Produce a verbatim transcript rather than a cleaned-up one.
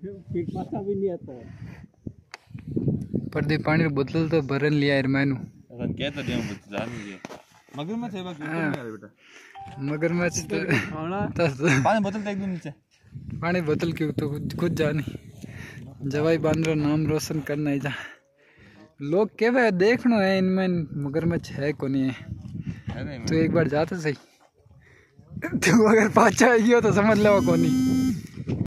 फिर पता भी नहीं आता। पर दे पानी बोतल तो भरन लिया यार मैनू अपन क्या तो देम बता नहीं मगरमच्छ है बाकी नहीं आ बेटा मगरमच्छ तो पानी बोतल एकदम नीचे पानी बोतल क्यों तो कुछ जानी जवाई बांद्रा नाम रोशन करना है जा लोग के भाई देखना है इनमें मगरमच्छ है को नहीं है तो एक बार जाते सही तू अगर पाचा आई हो तो समझ लो को नहीं